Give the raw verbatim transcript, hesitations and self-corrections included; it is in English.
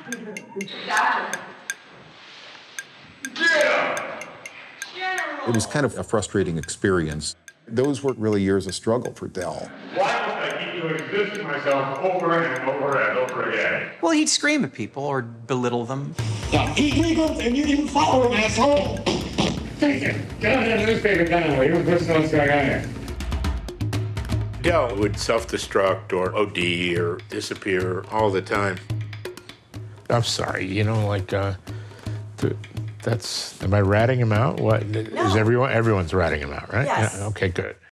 Gotcha. It was kind of a frustrating experience. Those were really years of struggle for Del. Why must I keep doing this to myself over and over and over again? Well, he'd scream at people or belittle them. Yeah, illegal, and you didn't follow him, asshole! Take it. Get on that newspaper down. You don't know what's going on here. Del would self-destruct or O D or disappear all the time. I'm sorry, you know, like, uh, th that's, am I ratting him out? What, No. is everyone, everyone's ratting him out, right? Yes. Yeah, okay, good.